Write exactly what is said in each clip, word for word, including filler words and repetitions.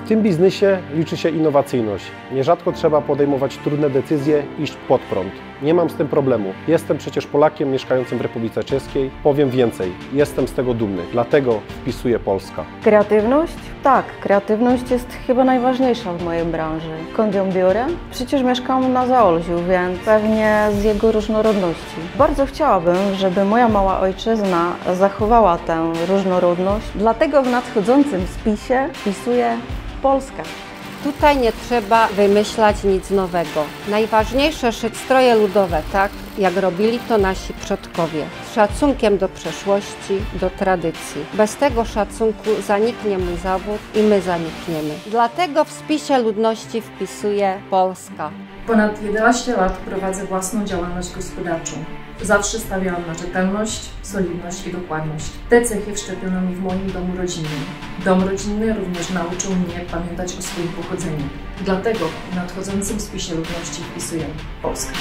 W tym biznesie liczy się innowacyjność. Nierzadko trzeba podejmować trudne decyzje, iść pod prąd. Nie mam z tym problemu. Jestem przecież Polakiem mieszkającym w Republice Czeskiej. Powiem więcej, jestem z tego dumny, dlatego wpisuję Polska. Kreatywność? Tak, kreatywność jest chyba najważniejsza w mojej branży. Skąd ją biorę? Przecież mieszkam na Zaolziu, więc pewnie z jego różnorodności. Bardzo chciałabym, żeby moja mała ojczyzna zachowała tę różnorodność, dlatego w nadchodzącym spisie wpisuję Polska. Tutaj nie trzeba wymyślać nic nowego. Najważniejsze szyć stroje ludowe tak, jak robili to nasi przodkowie. Z szacunkiem do przeszłości, do tradycji. Bez tego szacunku zaniknie mój zawód i my zanikniemy. Dlatego w spisie ludności wpisuję Polska. Ponad jedenaście lat prowadzę własną działalność gospodarczą. Zawsze stawiałam na rzetelność, solidność i dokładność. Te cechy wszczepiono mi w moim domu rodzinnym. Dom rodzinny również nauczył mnie pamiętać o swoim pochodzeniu. Dlatego w nadchodzącym spisie ludności wpisuję Polskę.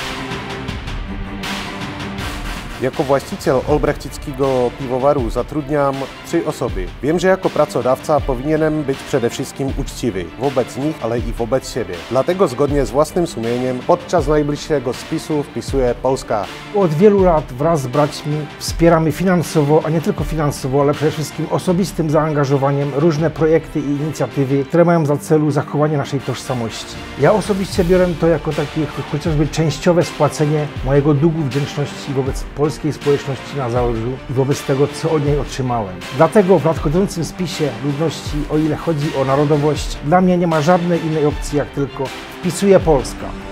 Jako właściciel olbrechtickiego piwowaru zatrudniam trzy osoby. Wiem, że jako pracodawca powinienem być przede wszystkim uczciwy wobec nich, ale i wobec siebie. Dlatego zgodnie z własnym sumieniem podczas najbliższego spisu wpisuję Polska. Od wielu lat wraz z braćmi wspieramy finansowo, a nie tylko finansowo, ale przede wszystkim osobistym zaangażowaniem różne projekty i inicjatywy, które mają za celu zachowanie naszej tożsamości. Ja osobiście biorę to jako takie chociażby częściowe spłacenie mojego długu wdzięczności wobec Polski. polskiej społeczności na Zaolziu i wobec tego, co od niej otrzymałem. Dlatego w nadchodzącym spisie ludności, o ile chodzi o narodowość, dla mnie nie ma żadnej innej opcji, jak tylko wpisuję Polska.